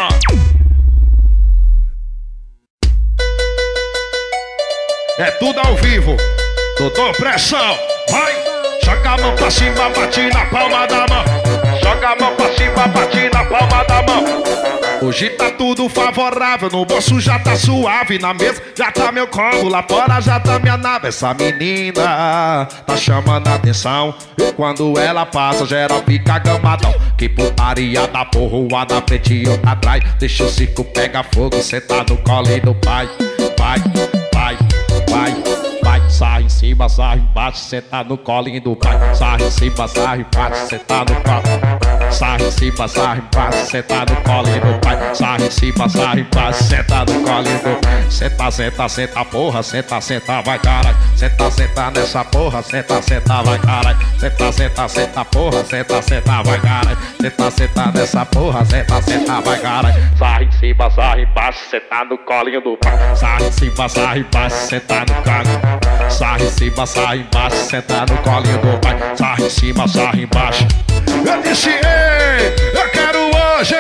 É tudo ao vivo. Dodô, pressão, vai. Joga a mão pra cima, bate na palma da mão. Joga a mão pra cima, bate na palma da mão. Hoje tá tudo favorável, no bolso já tá suave. Na mesa já tá meu combo, lá fora já tá minha nave. Essa menina tá chamando a atenção, e quando ela passa, geral fica gamadão. Que putaria da porra, na frente e outra atrás. Deixa o circo pegar fogo, cê tá no colo do pai. Vai, vai, vai, vai. Sarra em cima, sarra embaixo, cê tá no colinho do pai. Sarra em cima, sarra embaixo, cê tá no colo. Sarra em cima, sarra embaixo, cê tá no colinho do pai. Sarra em cima, sarra embaixo, cê tá no colinho do pai. Senta, senta, senta, porra, senta, senta, vai caralho. Senta, senta nessa porra, senta, senta, vai caralho. Senta, senta, senta, porra, senta, senta, vai caralho. Senta, senta nessa porra, senta, senta, vai caralho. Sarra em cima, sarra embaixo, cê tá no colinho do pai. Sarra em cima, sarra embaixo, cê tá no colinho. Sarra em cima, sarra embaixo, cê tá no colinho do pai. Sarra em cima, sarra embaixo. Eu disse, ei, eu quero hoje.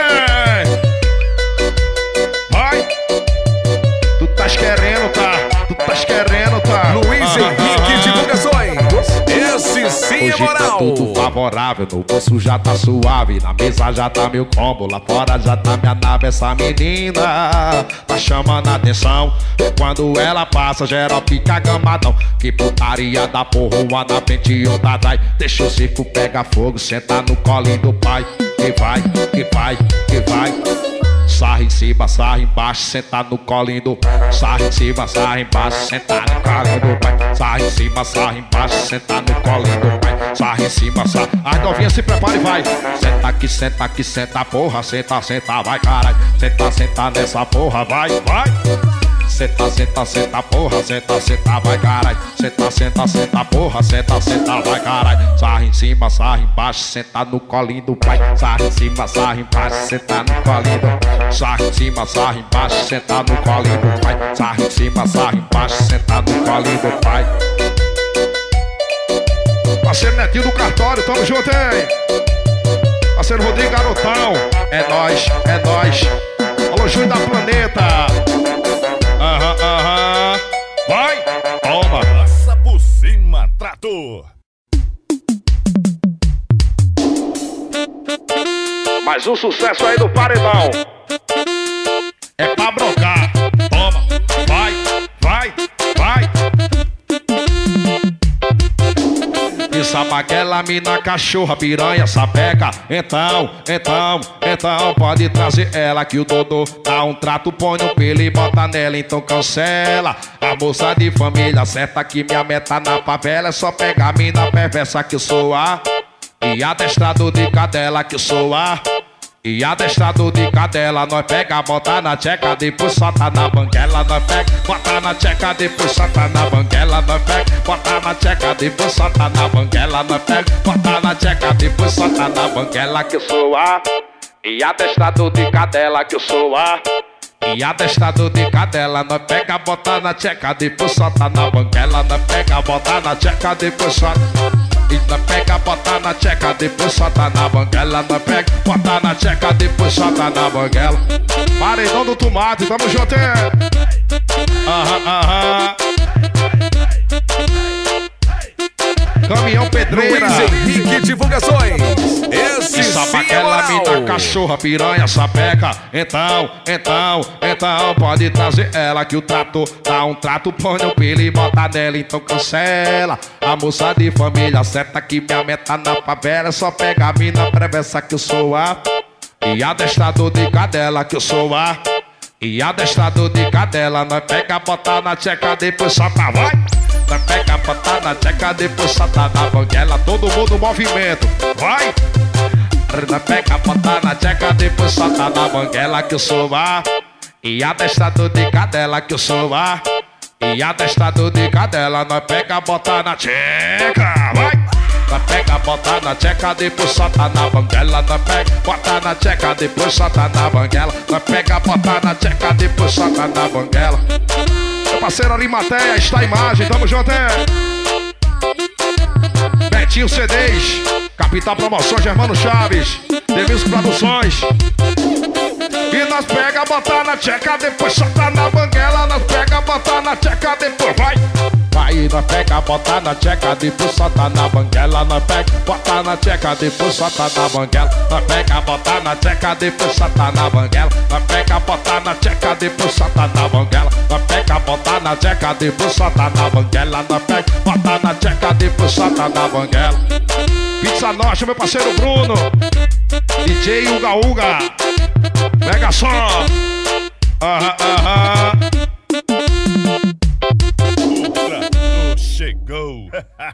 Vai. Tu tás querendo, tá? Tu tás querendo, tá? Luiz Henrique Divulgações. Esse sim é hoje moral. tá tudo favorável, no bolso já tá suave. Na mesa já tá meu combo, lá fora já tá minha nave. Essa menina tá chamando a atenção, e quando ela passa, geral fica gamadão. Que putaria da porra, uma na frente e outra atrás. Deixa o circo pegar fogo, senta no colinho do pai. Que vai, que vai, que vai. Sarra em cima, sarra embaixo, senta no colinho do pai. Sarra em cima, sarra embaixo, senta no colinho do pai. Sarra em cima, sarra embaixo, senta no colinho do pai. Sarra em cima, sarra. As novinhas se prepara e vai. Senta aqui, senta, porra, senta, senta, vai caralho. Senta, senta nessa porra, vai, vai. Senta, senta, senta, porra, senta, senta, vai caralho. Senta, senta, senta, porra, senta, senta, vai caralho. Sarra em cima, sarra embaixo, senta no colinho do pai. Sarra em cima, sarra embaixo, senta no colinho do pai. Sarra em cima, sarra embaixo, senta no colinho do pai. Sarra em cima, sarra embaixo, senta no colinho do pai. Parceiro Netinho do Cartório, tamo junto, hein? Parceiro Rodrigo Garotão, é nóis, é nóis. Alô, Júnior da Planeta. Aham, aham. Vai, toma. Passa por cima, trator. Mais um sucesso aí do Paredão. É pra broncar. Toma, vai, vai, vai. Isso a chama aquela mina cachorra, piranha, sapeca. Então, pode trazer ela que o Dodô dá um trato, põe no pelo e bota nela, então cancela. A moça de família certa que minha meta na favela é só pegar a mina perversa que eu sou a. E adestrado de cadela que eu sou a. E adestrado de cadela, nós pega, bota na tcheca, depois solta na banguela. Nós pega, bota na tcheca, depois solta na banguela. Nós pega, bota na tcheca, depois solta na banguela. Nós pega, bota na tcheca, depois solta na banguela que eu sou a. E adestrado de cadela que eu sou a. E adestrado de cadela, nós pega, bota na tcheca, depois solta na banguela. Nós pega, bota na tcheca, depois solta. E nós pega, bota na tcheca, depois solta na banguela. Nós pega, bota na tcheca, depois solta na banguela. Paredão do tomate, tamo junto, é? Caminhão Pedreira. Luiz Henrique Divulgações. Esse sim é aquela mina cachorra, piranha, sapeca. Então, pode trazer ela que o trator dá um trato, põe no pelo e bota nela, então cancela. A moça de família certa que minha meta na favela é só pegar a mina perversa que eu sou a. E adestrado de cadela que eu sou a. E adestrado de cadela, nós pega, bota na tcheca, depois solta, vai. Nós pega, bota na tcheca, depois solta na banguela. Todo mundo movimento, vai. Nós pega, bota na tcheca, depois solta na banguela que eu sou a. E adestrado de cadela que eu sou a. E adestrado de cadela, nós pega, bota na tcheca, vai. Nós pega, bota na tcheca, depois solta na banguela. Nós pega, bota na tcheca, depois solta na banguela. Nós pega, bota na tcheca, depois solta na banguela. Meu parceiro Arimateia, está a imagem, tamo junto, é? Betinho CDs, Capital Promoções, Germano Chaves, Demisco Produções. E nós pega, bota na tcheca, depois solta na banguela. Nós pega, bota na tcheca, depois vai. Vai, nós pega, bota na tcheca, depois solta na banguela. Nós pega, bota na tcheca, depois solta na banguela. Nós pega, bota na tcheca, depois solta na banguela. Nós pega, bota na tcheca, depois solta na banguela. Nós pega, bota na tcheca, depois solta na banguela. Nós pega, bota na tcheca, depois solta na banguela. Pizza Norte, meu parceiro Bruno, DJ Uga Uga, pega só. Chegou.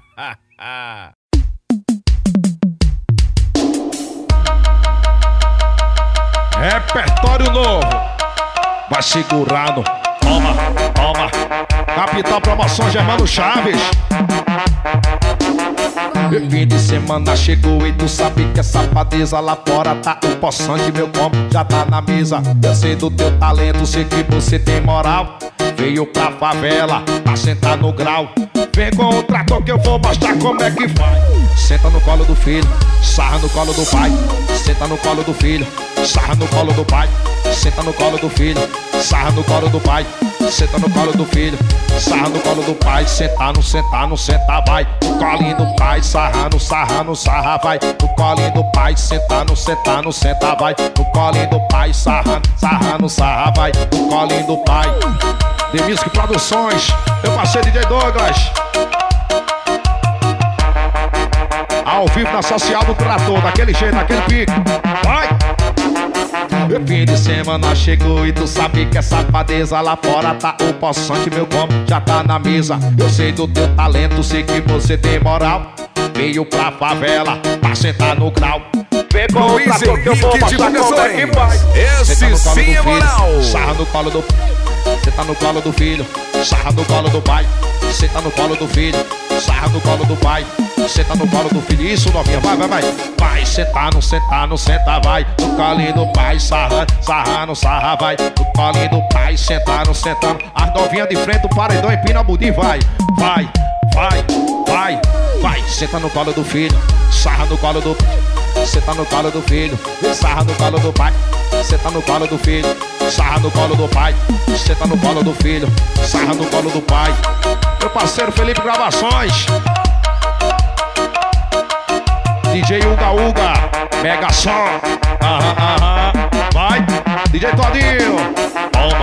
Repertório novo, vai segurando. Toma, toma. Capital Promoções, Germano Chaves. Fim de semana chegou e tu sabe que essa safadeza lá fora tá o poçante, meu combo já tá na mesa. Eu sei do teu talento, sei que você tem moral. Veio pra favela pra sentar no grau. Vem com o trator que eu vou mostrar como é que faz. Senta no colo do filho, sarra no colo do pai. Senta no colo do filho, sarra no colo do pai. Senta no colo do filho, sarra no colo do pai. Senta no colo do filho, sarra no colo do pai. Sentar, não sentar, não sentar, vai. No colinho do pai, sarra, no sarra, no sarra, vai. No colinho do pai, sentar, não sentar, não sentar, vai. No colinho do pai, sarra, sarra, no sarra, vai. No colinho do pai. Demisco Produções, meu parceiro DJ Douglas. Ao vivo na social do trator, daquele jeito, daquele pique. Vai! Meu fim de semana chegou e tu sabe que essa safadeza lá fora tá o poçante, meu combo já tá na mesa. Eu sei do teu talento, sei que você tem moral. Veio pra favela pra sentar no grau. Vem com o trator que eu vou mostrar como é que vai. Esse sim é moral. Sarra no colo do... Senta no colo do filho, sarra no colo do pai. Senta no colo do filho, sarra no colo do pai. Senta no colo do filho, isso novinha, vai, vai, vai. Vai sentar, não sentar, não senta, vai. No colinho do pai, sarra, sarra, não sarra, vai. No colinho do pai, sentar, não sentar. As novinhas de frente, o paredão empina a budinha, vai. Vai, vai, vai, vai. Senta no colo do filho, sarra no colo do... Senta no colo do filho, sarra no colo do pai. Senta no colo do filho, sarra no colo do pai. Senta no colo do filho, sarra no colo do pai. Meu parceiro Felipe Gravações, DJ Uga Uga, Mega Som. Vai, DJ Todinho, toma.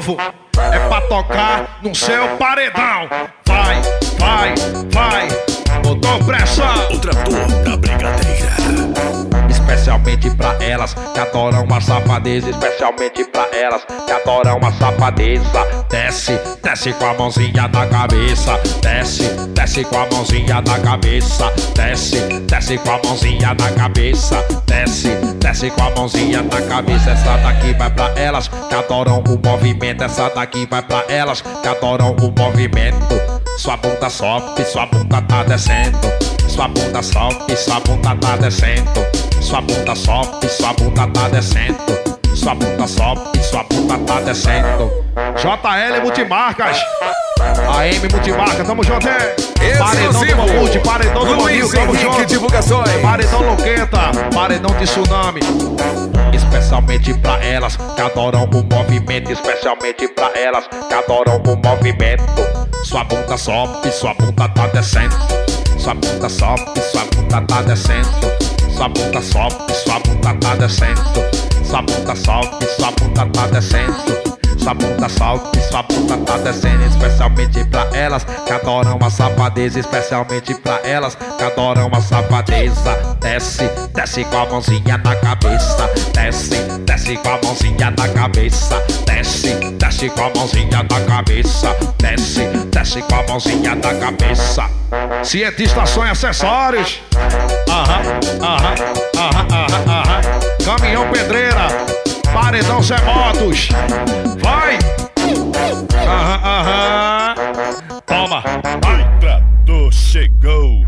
novo é pra tocar no seu paredão. Vai, vai, vai, botou pressão. O trator da brigadeira. Especialmente pra elas que adoram uma safadeza. Especialmente pra elas que adoram uma safadeza. Desce, desce com a mãozinha na cabeça. Desce, desce com a mãozinha na cabeça. Desce, desce com a mãozinha na cabeça. Desce, desce com a mãozinha na cabeça. Essa daqui vai pra elas que adoram o movimento. Essa daqui vai pra elas que adoram o movimento. Sua bunda sobe, sua bunda tá descendo. Sua bunda sobe, sua bunda tá descendo. Sua bunda sobe, sua bunda tá descendo. Sua bunda sobe, sua bunda tá descendo. JL Multimarcas, AM Multimarcas, tamo junto, hein? Paredão do Mamute, paredão do Mamil, tamo junto. Divulgações. Paredão Loqueta, paredão de Tsunami. Especialmente pra elas que adoram o movimento. Especialmente pra elas que adoram o movimento. Sua bunda sobe, sua bunda tá descendo. Sua bunda sobe, sua bunda tá descendo. Sua bunda sobe, sua bunda tá descendo. Sua bunda sobe, sua bunda tá descendo. Sua bunda sobe, sua bunda tá descendo. Especialmente pra elas que adoram a safadeza. Especialmente pra elas que adoram a safadeza. Desce, desce com a mãozinha na cabeça. Desce, desce com a mãozinha na cabeça. Desce, desce com a mãozinha na cabeça. Desce, desce com a mãozinha na cabeça. Cientista sonha acessórios. Aham, aham, aham, aham, aham. Caminhão Pedreira, paredão Zé Motos. Vai! Aham, aham. Toma, vai! O trator chegou.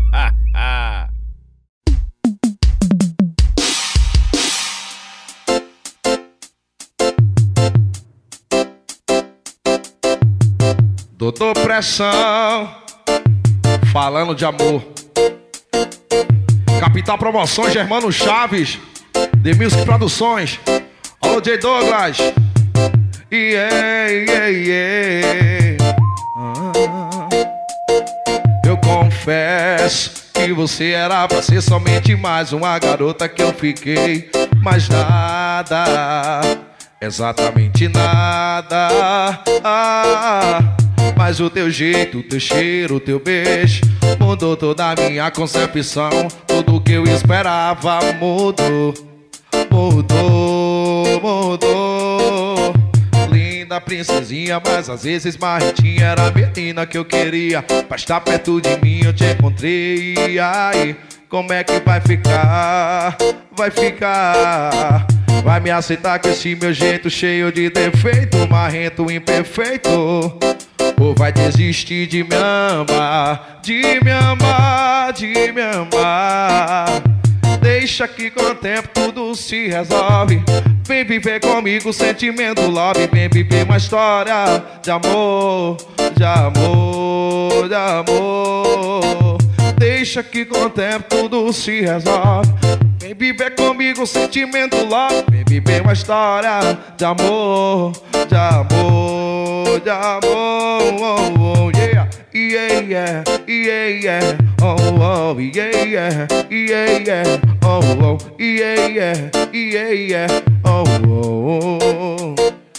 Doutor Pressão, falando de amor. Capital Promoções, Germano Chaves, The Music Produções. Alô, J. Douglas. Yeah, yeah, yeah. Eu confesso que você era pra ser somente mais uma garota que eu fiquei. Mas nada, exatamente nada. Mas o teu jeito, o teu cheiro, o teu beijo mudou toda a minha concepção. Tudo que eu esperava mudou. Mudou, mudou. Linda princesinha, mas às vezes marretinha. Era a menina que eu queria. Pra estar perto de mim eu te encontrei. E aí, como é que vai ficar? Vai ficar? Vai me aceitar com esse meu jeito cheio de defeito, marrento, imperfeito? Ou vai desistir de me amar? De me amar, de me amar? Deixa que com o tempo tudo se resolve. Vem viver comigo sentimento love. Vem viver uma história de amor, de amor, de amor. Deixa que com o tempo tudo se resolve. Vem viver comigo sentimento love. Vem viver uma história de amor, de amor, de amor. Oh, oh, yeah. Yeah, yeah, yeah, yeah, oh, oh, yeah, yeah, yeah, yeah, oh, oh, yeah, yeah, yeah, yeah, oh, oh,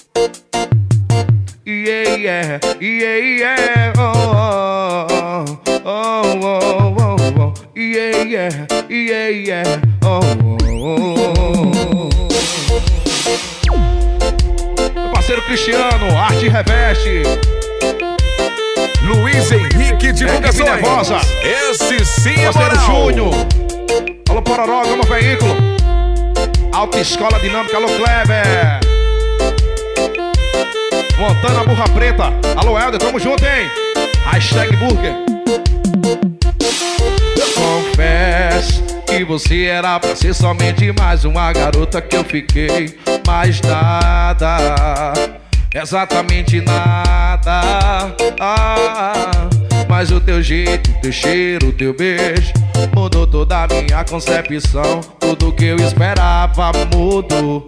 yeah, yeah, yeah, yeah, oh, oh, oh, oh, oh, yeah, yeah, yeah, yeah, oh, oh. Meu parceiro Cristiano, Arte Reveste. Luiz Henrique Divulgações. Nervosa. Esse sim é Parceiro moral. Júnior. Alô, Pororó, Gama Veículo. Autoescola Dinâmica, alô, Kleber. Montana Burra Preta. Alô, Helder, tamo junto, hein? Hashtag Burger. Eu confesso que você era pra ser somente mais uma garota que eu fiquei. Mais nada, exatamente nada. Mas o teu jeito, o teu cheiro, o teu beijo mudou toda a minha concepção. Tudo que eu esperava mudou.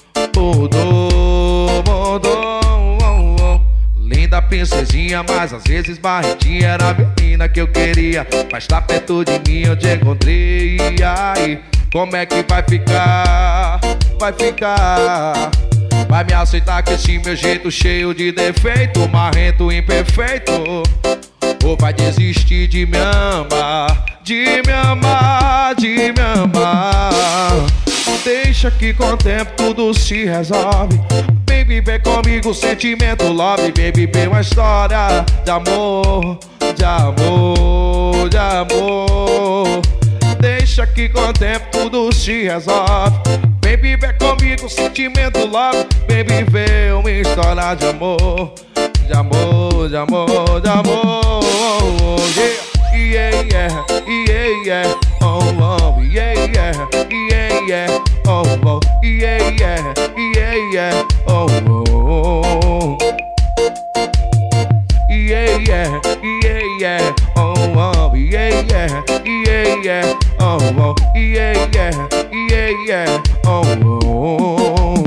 Mudou, mudou. Linda princesinha, mas às vezes barretinha. Era a menina que eu queria. Mas tá perto de mim eu te encontrei. E aí, como é que vai ficar? Vai ficar? Vai me aceitar com esse meu jeito cheio de defeito, marrento, imperfeito? Ou vai desistir de me amar, de me amar, de me amar? Deixa que com o tempo tudo se resolve. Baby, vem comigo, sentimento, love. Baby, vem uma história de amor, de amor, de amor. Deixa que com o tempo tudo se resolve. Baby, vem comigo, sentimento, love. Baby, vem uma história de amor, de amor, de amor, de amor. Yeah, yeah, yeah, yeah, oh, oh, yeah, yeah, yeah, yeah, oh, oh, yeah, yeah, yeah, yeah, oh, oh, yeah, yeah, yeah, yeah, oh, oh, yeah, yeah, yeah, yeah, oh, oh, yeah, yeah, yeah, yeah, oh, oh,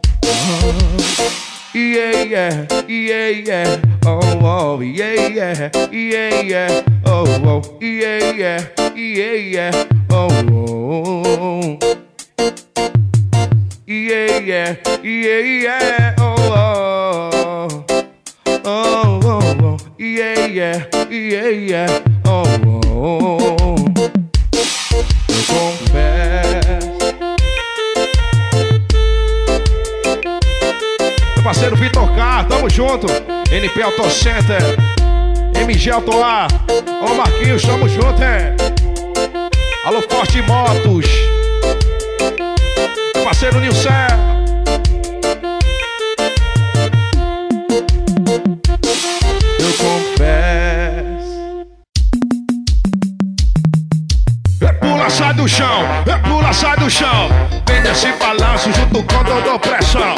yeah, yeah, yeah, yeah, oh, oh, yeah, yeah, yeah, yeah, oh, oh, yeah, yeah, yeah, yeah, oh, oh, yeah, yeah, yeah, yeah, oh, oh, oh, oh, oh, yeah, yeah, yeah, yeah, oh, oh, eu confesso. Meu parceiro Vitor K, tamo junto. NP Auto Center, MG Auto A, ô Marquinhos, tamo junto, é. Alô Forte Motos, meu parceiro Nilson. Eu confesso. Pula, sai do chão, pula, sai do chão. Vem nesse balanço junto com Dodô Pressão.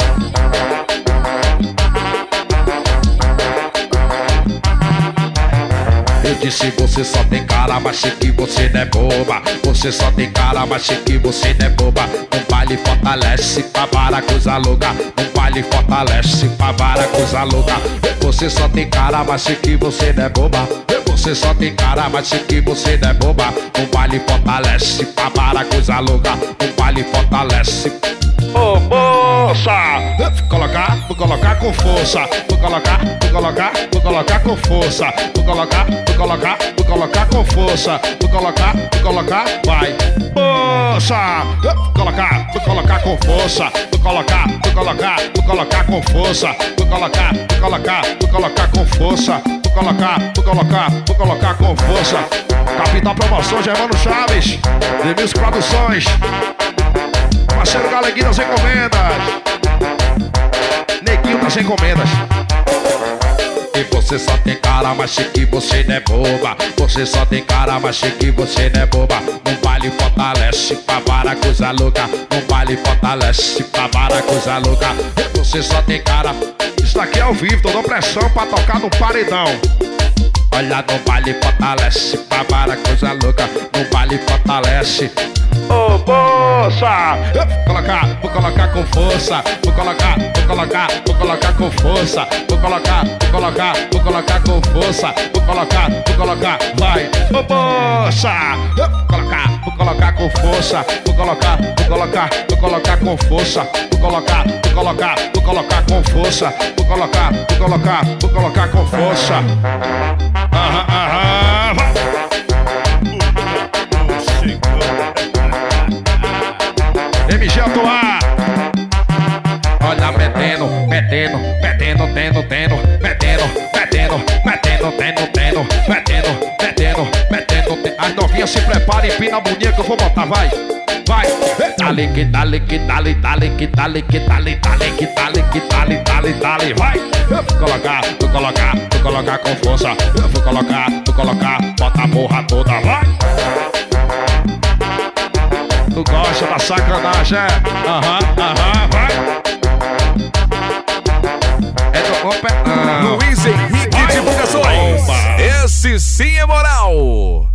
Eu disse você só tem cara, mas sei que você não é boba. Você só tem cara, mas sei que você não é boba. No baile fortalece pra varacuza louca. No baile fortalece pra varacuza louca. Você só tem cara, mas sei que você não é boba. Você só tem cara, mas sei que você não é boba. No baile fortalece pra varacuza louca. No baile fortalece. Ô moça, vou colocar com força. Vou colocar com força. Vou colocar com força. Vou colocar, vai. Moça, vou colocar com força. Vou colocar com força. Vou colocar com força. Vou colocar com força. Capital Promoções, Germano Chaves, The Music Produções. Parceiro Galeguinho das encomendas, Neguinho das encomendas. E você só tem cara, mas sei que você não é boba. Você só tem cara, mas sei que você não é boba. No baile fortalece pra varacuza louca. No baile fortalece pra varacuza louca. E você só tem cara. Isso daqui é ao vivo, tô dando pressão pra tocar no paredão. Olha, no baile fortalece pra varacuza louca. No baile fortalece. Ô moça, vou colocar com força. Vou colocar com força. Vou colocar com força. Vou colocar, vai. Ô moça, vou colocar com força. Vou colocar com força. Vou colocar com força. Vou colocar com força. Vai. MG Auto A. Olha, metendo. As novinhas se preparem, empina a boninha que eu vou botar, vai. Dale, vai. Vou colocar com força. Vou colocar, bota a porra toda, vai. Tu gosta da sacanagem, é? Vai. É do Luiz Henrique Divulgações. Esse sim é moral.